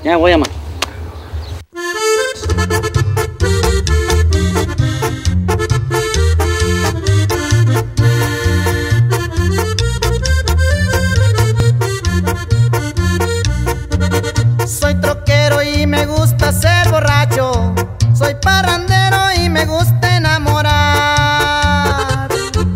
Ya voy a llamar. Soy troquero y me gusta ser borracho. Soy parrandero y me gusta enamorar.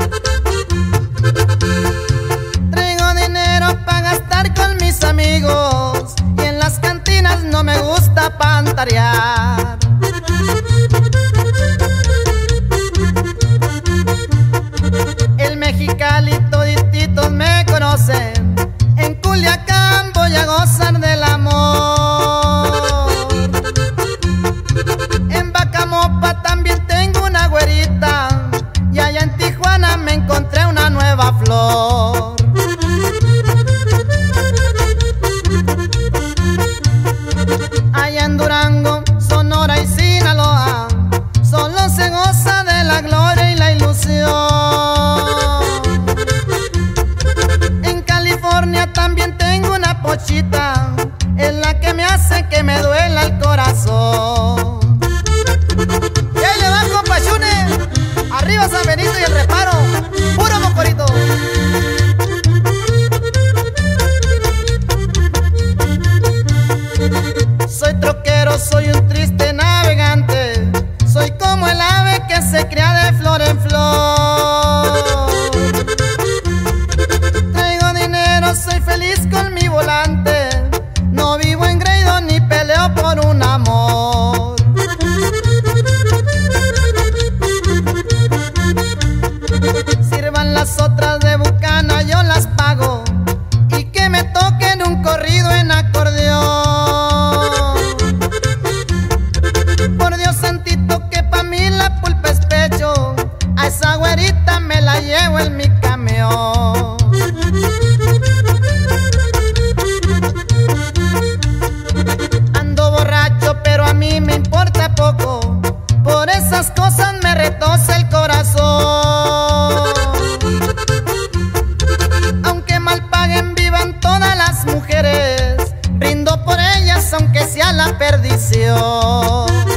Traigo dinero para gastar con mis amigos y en las cantinas no me gusta pantarear. El Mexicali todititos me conocen. En Culiacán voy a gozar del amor. En Bacamopa también tengo una güerita y allá en Tijuana me encontré una nueva flor. Allá en Durango, Sonora y Sinaloa solo se goza de la gloria y la ilusión. En California también tengo una pochita, es la que me hace que me duela el corazón. Y ahí le va, compa Chune, arriba San Benito y el reparo, puro mocorito. Soy troquero, soy un triste navegante, soy como el ave que se cría de flor en flor. Traigo dinero, soy feliz con mi volante, no vivo en engreído ni peleo por un amor. Sirvan las otras de bucana, yo las pago, y que me toquen un corrido en acordeón. Por Dios santito que pa' mí la pulpa es pecho, a esa güerita me la llevo en mi camión. Ando borracho pero a mí me importa poco, por esas cosas me retoza el corazón. Aunque mal paguen vivan todas las mujeres, brindo por ellas aunque sea la perdición.